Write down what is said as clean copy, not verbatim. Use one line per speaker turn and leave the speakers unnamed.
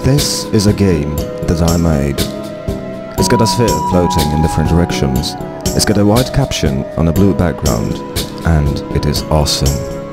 This is a game that I made. It's got a sphere floating in different directions. It's got a white caption on a blue background, and it is awesome.